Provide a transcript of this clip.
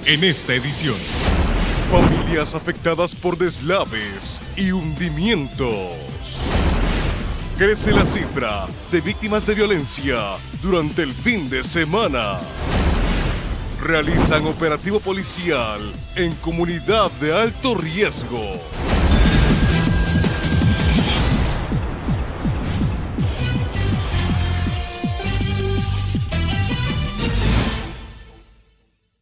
en esta edición. Familias afectadas por deslaves y hundimientos. Crece la cifra de víctimas de violencia durante el fin de semana. Realizan operativo policial en comunidad de alto riesgo.